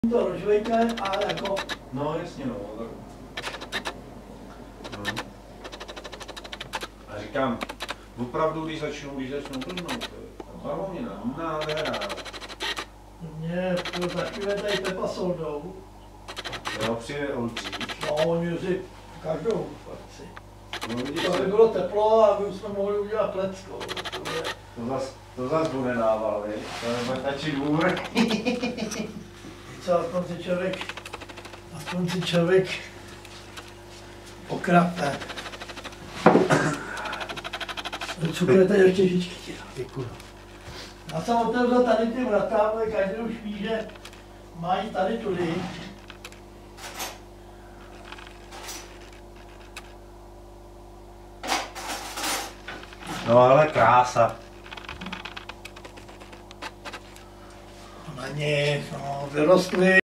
To rozžvejte a jako... No jasně no. A říkám, opravdu, když začnou plnout, bavovnina, nádhera. Mě zašíve tady Pepa Soldou. Jo, přijde Oldřich. No, oni si každou akci. No, vidíš, To by bylo teplo a my jsme mohli udělat Klecko. to zas bude nával, viď? To nebude tačit dvůr. Co aspoň si člověk pokrapne. Cukrujete ještě žičky. Děkuju. Já jsem otevřel tady ty vrata, ale každý už ví, že mají tady tudy. No ale krása. Na nich, no, vyrostly.